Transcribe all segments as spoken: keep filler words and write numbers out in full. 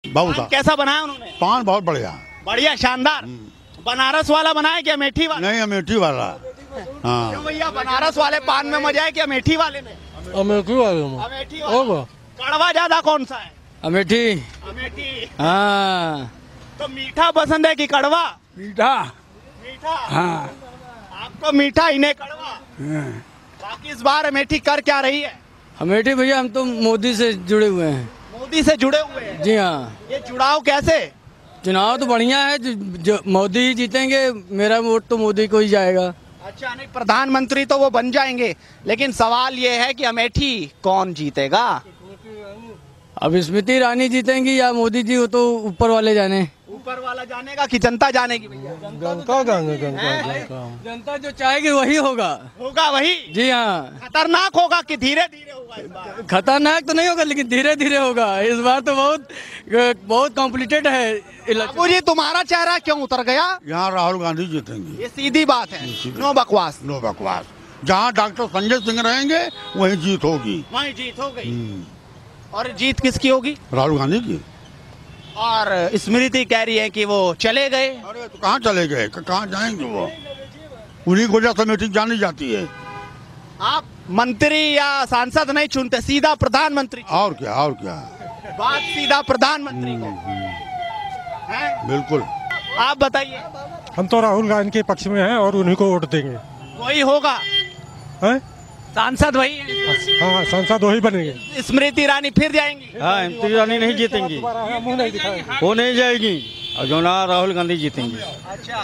बहुत पान कैसा बनाया उन्होंने? पान बहुत बढ़िया बढ़िया शानदार। बनारस वाला बनाया क्या अमेठी वाला? नहीं, अमेठी वाला। हाँ क्यों भैया, बनारस वाले पान में मजा है कि अमेठी वाले में? अमेठी वाले में। अमेठी वाला। कड़वा ज्यादा कौन सा है? अमेठी। अमेठी। हाँ। तो मीठा पसंद है कि कड़वा? मीठा। मीठा। हाँ। आपको मीठा, इन्हें कड़वा। बाकी इस बार अमेठी कर क्या रही है? अमेठी भैया हम तो मोदी से जुड़े हुए हैं। मोदी से जुड़े हुए हैं? जी हाँ। ये जुड़ाव कैसे? चुनाव तो बढ़िया है, जो, जो मोदी ही जीतेंगे, मेरा वोट तो मोदी को ही जाएगा। अच्छा, नहीं प्रधानमंत्री तो वो बन जाएंगे, लेकिन सवाल ये है कि अमेठी कौन जीतेगा? अब स्मृति ईरानी जीतेंगी या मोदी जी, वो तो ऊपर वाले जाने। ऊपर वाला जानेगा कि जनता जानेगी भैया? जनता जनता जनता जो चाहेगी वही होगा। होगा वही? जी हाँ। खतरनाक होगा कि धीरे धीरे होगा इस बार? खतरनाक तो नहीं होगा, लेकिन धीरे धीरे होगा। इस बार तो बहुत बहुत कॉम्प्लिकेटेड है। बाबू जी, तुम्हारा चेहरा क्यों उतर गया? यहाँ राहुल गांधी जीतेंगे। ये सीधी बात है, नो बकवास। नो बकवास। जहाँ डॉक्टर संजय सिंह रहेंगे वहीं जीत होगी। वहीं जीत हो गई। और जीत किसकी होगी? राहुल गांधी की। और स्मृति कह रही है कि वो चले गए। अरे तो कहाँ चले गए, कहाँ जाएंगे वो? उन्हीं को वजह से अमेठी जानी जाती है। आप मंत्री या सांसद नहीं चुनते, सीधा प्रधानमंत्री? और क्या, और क्या, बात सीधा प्रधानमंत्री को है? बिल्कुल। आप बताइए। हम तो राहुल गांधी के पक्ष में हैं और उन्हीं को वोट देंगे। वही होगा हैं? सांसद वही है? हाँ, सांसद वही बनेंगे। स्मृति ईरानी फिर जाएंगी? हाँ, स्मृति ईरानी नहीं जीतेंगी, वो नहीं जाएगी, और जो ना राहुल गांधी जीतेंगे। अच्छा,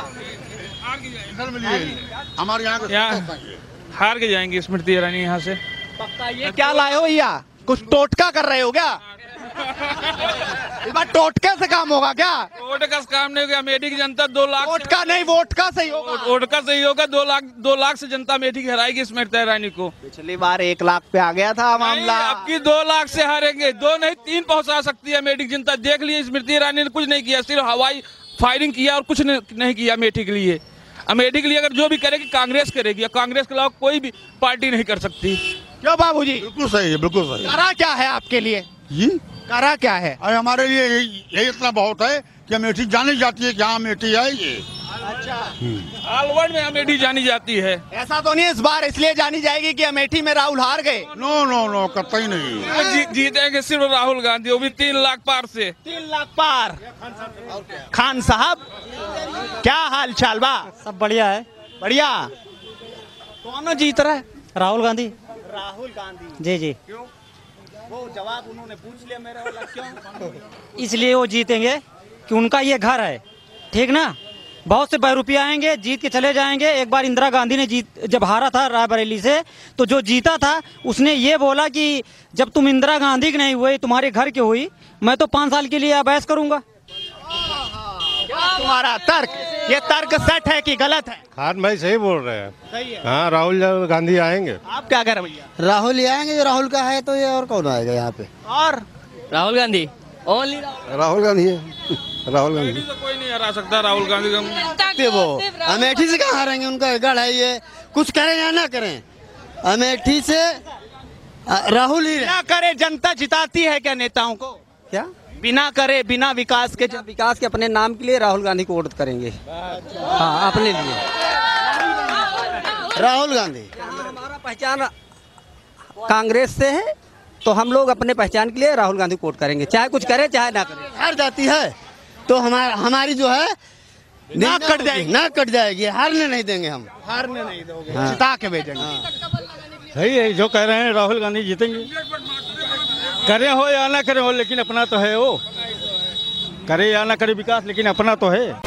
हमारे यहाँ यहाँ हार के जाएंगे स्मृति ईरानी यहाँ से पक्का। ये क्या लाए हो भैया, कुछ टोटका कर रहे हो क्या? इस बार टोटके से काम होगा क्या? वोट का काम नहीं होगा। अमेठी की जनता दो लाख टोटका नहीं, वोट का सही होगा। वोट का सही होगा। दो लाख दो लाख से जनता अमेठी की हराएगी स्मृति ईरानी को। पिछली बार एक लाख पे आ गया था मामला। अब की दो लाख से हारेंगे, दो नहीं तीन पहुंचा सकती है अमेठी की जनता। देख लिए स्मृति ईरानी ने कुछ नहीं किया, सिर्फ हवाई फायरिंग किया और कुछ नहीं किया अमेठी के लिए। अमेठी के लिए अगर जो भी करेगी कांग्रेस करेगी, कांग्रेस के अलावा कोई भी पार्टी नहीं कर सकती। क्यों बाबूजी? बिल्कुल सही है, बिल्कुल सही। करा क्या है आपके लिए? जी करा क्या है? अरे हमारे लिए यही इतना बहुत है कि अमेठी जानी जाती है कि हाँ अमेठी है ये। अच्छा, ऑल वर्ल्ड में अमेठी जानी जाती है। ऐसा तो नहीं इस बार इसलिए जानी जाएगी कि अमेठी में राहुल हार गए? नो नो नो, कतई नहीं। वो जी, जीतेंगे सिर्फ राहुल गांधी, वो भी तीन लाख पार से। तीन लाख पार। खान साहब, क्या हाल चाल बा? सब बढ़िया है। बढ़िया। कौन जीत रहा है? राहुल गांधी। राहुल गांधी। जी जी। क्यों? वो जवाब उन्होंने पूछ लिया मेरे वाला। क्यों? इसलिए वो जीतेंगे कि उनका ये घर है, ठीक ना। बहुत से बहरूपिया आएंगे, जीत के चले जाएंगे। एक बार इंदिरा गांधी ने जीत जब हारा था रायबरेली से, तो जो जीता था उसने ये बोला कि जब तुम इंदिरा गांधी की नहीं हुई, तुम्हारे घर की हुई, मैं तो पाँच साल के लिए अभ्यास करूंगा। तुम्हारा तर्क, ये तर्क सेट है कि गलत है? खान भाई सही बोल रहे हैं। सही है। हाँ, राहुल गांधी आएंगे। आप क्या कह रहे भैया? राहुल ही आएंगे, जो राहुल का है तो ये और कौन आएगा यहाँ पे? और राहुल गांधी, ओनली राहुल गांधी है। राहुल गांधी तो कोई नहीं हरा सकता राहुल गांधी को। वो अमेठी से कहाँ हारेंगे? उनका गढ़ है ये, कुछ करें या ना करें, अमेठी से राहुल ही। क्या करे, जनता जिताती है क्या नेताओं को? क्या बिना करे, बिना विकास के? विकास के अपने नाम के लिए राहुल गांधी को वोट करेंगे। हाँ, अपने लिए राहुल गांधी। हमारा पहचान कांग्रेस से है, तो हम लोग अपने पहचान के लिए राहुल गांधी को वोट करेंगे, चाहे कुछ करे चाहे ना करे। हार जाती है तो हमारा हमारी जो है नाक कट जाएगी। नाक कट जाएगी। हारने नहीं देंगे हम। हारने नहीं दोगे? हाँ। जिता के भेजेंगे। सही है, जो कह रहे हैं राहुल गांधी जीतेंगे। करे हो या ना करे हो, लेकिन अपना तो है वो। करे या ना करे विकास, लेकिन अपना तो है।